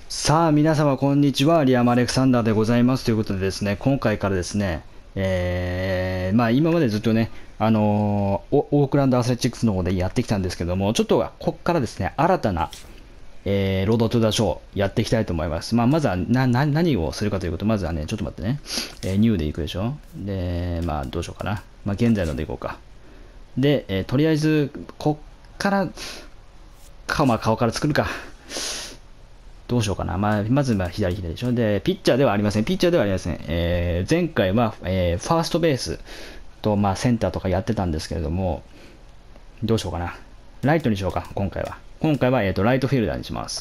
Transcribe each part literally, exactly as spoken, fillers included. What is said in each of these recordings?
さあ、皆様、こんにちは。リアム・アレクサンダーでございます。ということでですね、今回からですね、えー、まあ、今までずっとね、あのーオークランド・アスレチックスの方でやってきたんですけども、ちょっとここからですね、新たな、えーロード・トゥ・ザ・ショーやっていきたいと思います。まあ、まずはなな何をするかというと、まずはね、ちょっと待ってね、えーニューでいくでしょ。で、まあ、どうしようかな。まあ、現在のでいこうか。で、えーとりあえず、こっから、顔、まあ、顔から作るか。どうしようかな。まあ、まず、まあ、左左でしょ。で、ピッチャーではありません。ピッチャーではありません。えー前回は、えーファーストベースと、まあ、センターとかやってたんですけれども、どうしようかな。ライトにしようか、今回は。今回は、えーと、ライトフィールダーにします。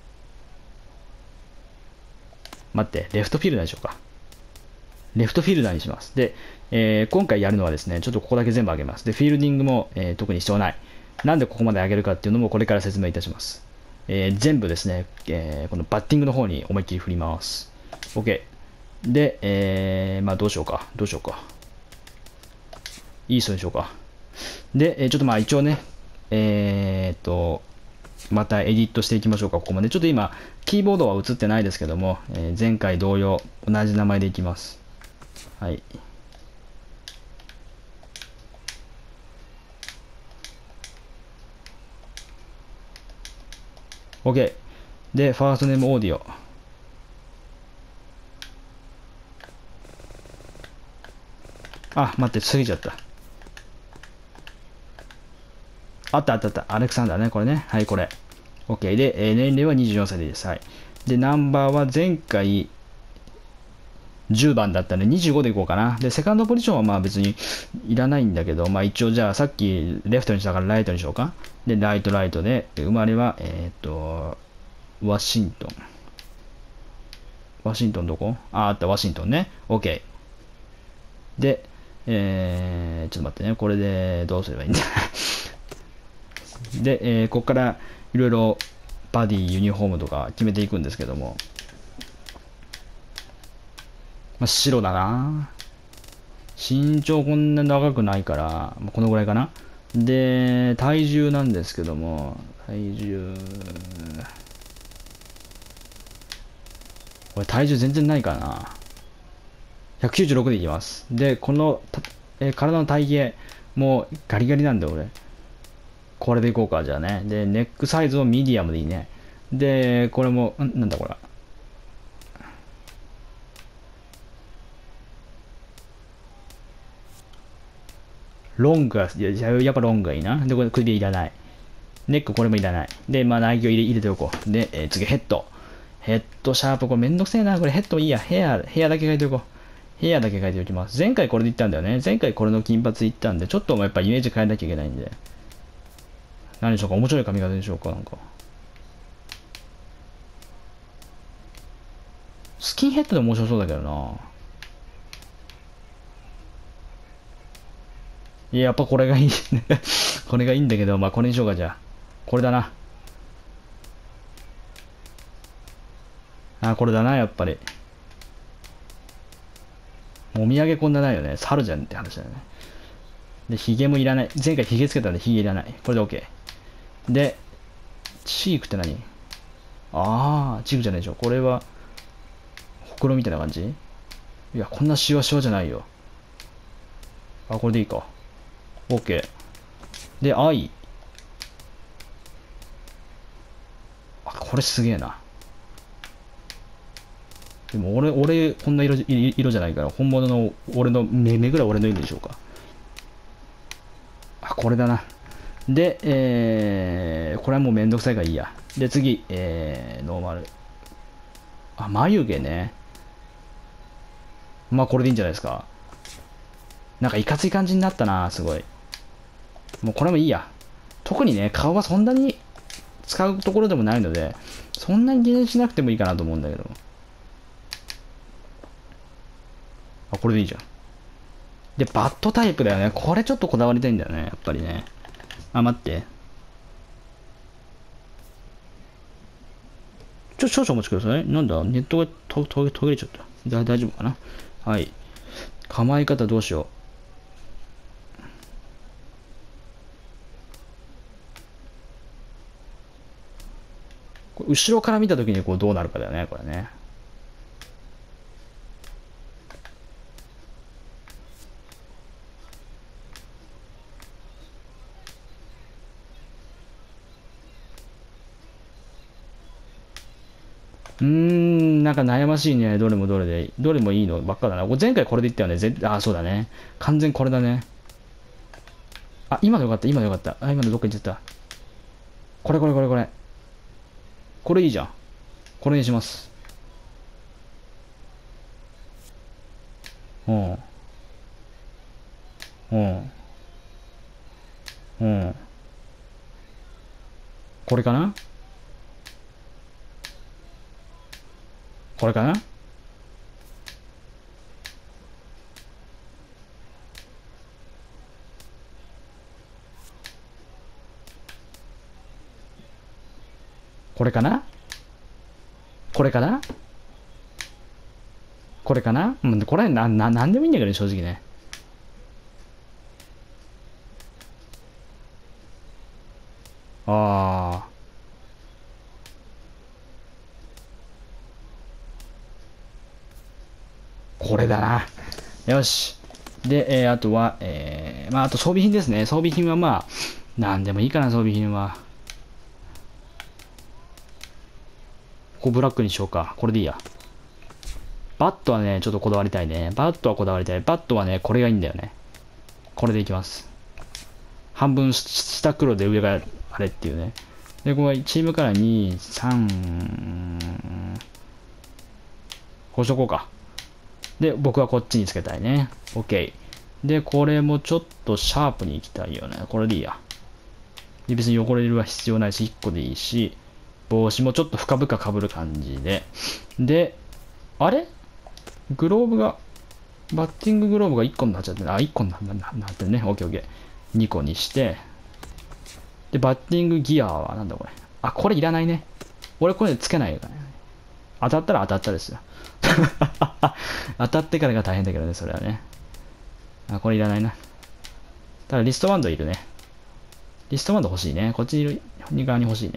待って、レフトフィールダーにしようか。レフトフィールダーにします。で、えー今回やるのはですね、ちょっとここだけ全部上げます。で、フィールディングも、えー特に必要ない。なんでここまで上げるかっていうのもこれから説明いたします。えー全部ですね、えーこのバッティングの方に思いっきり振ります。OK。で、えーまあどうしようか。どうしようか。いい人にしようか。で、えーちょっとまあ一応ね、えーっと、またエディットしていきましょうか、ここまで。ちょっと今、キーボードは映ってないですけども、えー前回同様、同じ名前でいきます。はい。OK。で、ファーストネームオーディオ。あ、待って、過ぎちゃった。あったあったあった。アレクサンダーね、これね。はい、これ。OK。で、えー年齢はにじゅうよんさいでいいです。はい。で、ナンバーは前回じゅうばんだったんでにじゅうごでいこうかな。で、セカンドポジションはまあ別にいらないんだけど、まあ一応じゃあさっきレフトにしたからライトにしようか。で、ライトライトで、生まれは、えーっと、ワシントン。ワシントンどこあ、あった、ワシントンね。OK。で、えー、ちょっと待ってね。これでどうすればいいんだ。で、えーここからいろいろバディ、ユニフォームとか決めていくんですけども、まあ、白だな。身長こんな長くないから、まあこのぐらいかな。で、体重なんですけども、体重、これ体重全然ないからな。ひゃくきゅうじゅうろくでいきます。で、この、えー体の体型、もうガリガリなんだよ、俺。これでいこうか、じゃあね。で、ネックサイズをミディアムでいいね。で、これも、んなんだこれ。ロングが、いややっぱロングがいいな。で、これ首いらない。ネックこれもいらない。で、まあ内容入れ入れておこう。で、えー次ヘッド。ヘッドシャープ、これめんどくせえな。これヘッドいいや。ヘア、ヘアだけ書いておこう。ヘアだけ書いておきます。前回これで言ったんだよね。前回これの金髪言ったんで、ちょっとやっぱイメージ変えなきゃいけないんで。何でしょうか。面白い髪型でしょうか。なんか。スキンヘッドで面白そうだけどな。いや、やっぱこれがいい。これがいいんだけど、まあこれにしようか、じゃあ。これだな。あ、これだな、やっぱり。お土産こんなないよね。猿じゃんって話だよね。で、ヒゲもいらない。前回ヒゲつけたんでヒゲいらない。これで OK。で、チークって何あー、チークじゃないでしょ。これは、ほくろみたいな感じいや、こんなシワシワじゃないよ。あ、これでいいか。OK。で、愛。あ、これすげえな。でも俺、俺、こんな色色じゃないから、本物の俺の目目ぐらい俺のいいんでしょうか。あ、これだな。で、えー、これはもうめんどくさいからいいや。で、次、えー、ノーマル。あ、眉毛ね。まあ、これでいいんじゃないですか。なんかいかつい感じになったな、すごい。もうこれもいいや。特にね、顔はそんなに使うところでもないので、そんなに気にしなくてもいいかなと思うんだけど。あ、これでいいじゃん。で、バットタイプだよね。これちょっとこだわりたいんだよね、やっぱりね。あ、待って。ちょ、少々お待ちください。なんだ、ネットがとと途切れちゃった。だ大丈夫かな。はい。構え方どうしよ後ろから見たときにこうどうなるかだよね、これね。うーん、なんか悩ましいね。どれもどれで、どれもいいのばっかだな。前回これで言ったよね。ぜあ、そうだね。完全これだね。あ、今のよかった、今のよかった。あ、今のどっか行っちゃった。これこれこれこれ。これいいじゃん。これにします。うん。うん。うん。これかなこれかなこれかなこれかなこれかなうん、これな、な、なんでもいいんだけどね、正直ね。ああ、これだな。よし。で、えーあとは、えーまあ、あと装備品ですね。装備品はまあ、なんでもいいかな、装備品は。ここブラックにしようか。これでいいや。バットはね、ちょっとこだわりたいね。バットはこだわりたい。バットはね、これがいいんだよね。これでいきます。半分下黒で上があれっていうね。で、これチームからに、さん、こうしとこうか。で、僕はこっちにつけたいね。OK。で、これもちょっとシャープに行きたいよね。これでいいや。で別に汚れるは必要ないし、いっこでいいし、帽子もちょっと深々かぶる感じで。で、あれグローブが、バッティンググローブがいっこになっちゃってあ、いっこになってるね。オッケーオッケー。にこにして、で、バッティングギアはなんだこれ。あ、これいらないね。俺これつけないからね。当たったら当たったですよ。当たってからが大変だけどね、それはね。あ、これいらないな。ただリストバンドいるね。リストバンド欲しいね。こっちにいる側に欲しいね。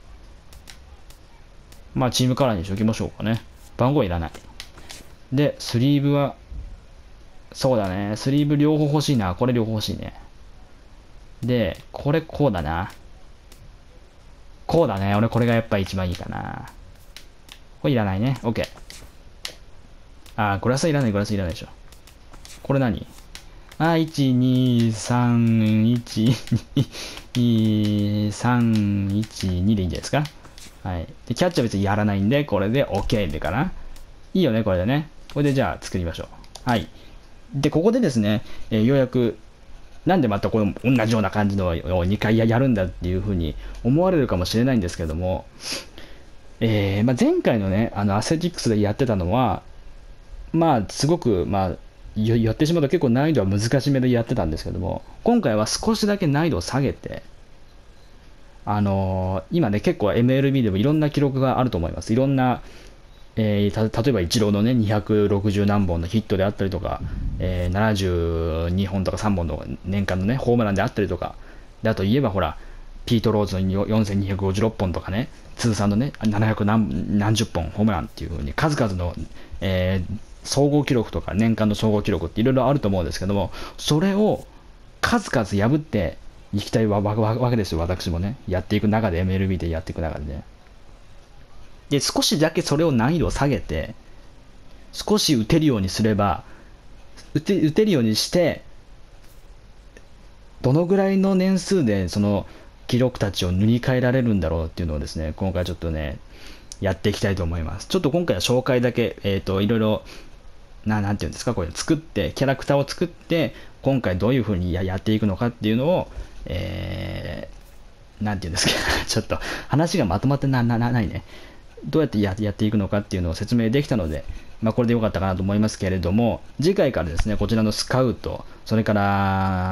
まあ、チームカラーにしときましょうかね。番号いらない。で、スリーブは、そうだね。スリーブ両方欲しいな。これ両方欲しいね。で、これこうだな。こうだね。俺これがやっぱ一番いいかな。これいらないね。OK。あー、グラスいらない、グラスいらないでしょ。これ何あ、いち、に、さん、いち、に、さん、いち、にでいいんじゃないですか。はい。で、キャッチは別にやらないんで、これで OK でかな。いいよね、これでね。これでじゃあ作りましょう。はい。で、ここでですね、えーようやく、なんでまたこの同じような感じのをにかいやるんだっていうふうに思われるかもしれないんですけども、えーまあ、前回のね、あのアスレティックスでやってたのは、まあ、すごく、まあ、やってしまうと結構難易度は難しめでやってたんですけども、今回は少しだけ難易度を下げて、あのー今ね、結構 エムエルビー でもいろんな記録があると思います。いろんな、えーた例えばイチローのね、にひゃくろくじゅう何本のヒットであったりとか、えーななじゅうにほんとかさんぼんの年間のね、ホームランであったりとか、であといえばほら、ピート・ローズのよんせんにひゃくごじゅうろっぽんとかね、通算のね、ななひゃく何何十本ホームランっていう風に数々の、えー総合記録とか年間の総合記録っていろいろあると思うんですけども、それを数々破っていきたいわわけですよ、私もね。やっていく中で、エムエルビー でやっていく中でね。で、少しだけそれを難易度を下げて、少し打てるようにすれば、打て打てるようにして、どのぐらいの年数でその記録たちを塗り替えられるんだろうっていうのをですね、今回ちょっとね、やっていきたいと思います。ちょっと今回は紹介だけ、えっ、と、いろいろ、な、なんていうんですか、これ作って、キャラクターを作って、今回どういう風にややっていくのかっていうのを、えー、なんていうんですか、ちょっと話がまとまってな、な、なないね。どうやってややっていくのかっていうのを説明できたので、まあ、これでよかったかなと思いますけれども、次回からですね、こちらのスカウト、それから、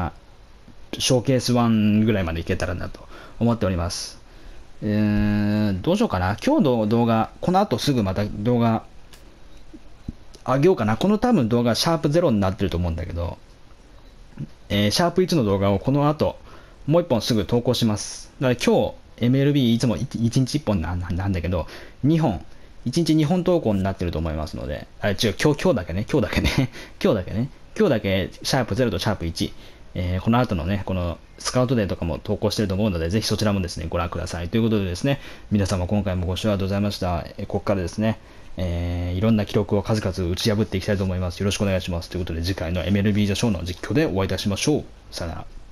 ショーケースワンぐらいまでいけたらなと思っております。えー、どうしようかな。今日の動画、この後すぐまた動画、あげようかな。この多分動画、シャープゼロになってると思うんだけど、えーシャープいちの動画をこの後、もう一本すぐ投稿します。だから今日、 エムエルビー いつもいちにちいっぽんなんなんだけど、にほん、いちにちにほん投稿になってると思いますので、あ、違う、今日、今日だけね、今日だけね、今日だけね、今日だけ、シャープゼロとシャープいち、えーこの後のね、このスカウトデーとかも投稿してると思うので、ぜひそちらもですね、ご覧ください。ということでですね、皆様今回もご視聴ありがとうございました。えーここからですね、えーいろんな記録を数々打ち破っていきたいと思います。よろしくお願いします。ということで、次回の エムエルビー ザショーの実況でお会いいたしましょう。さよなら。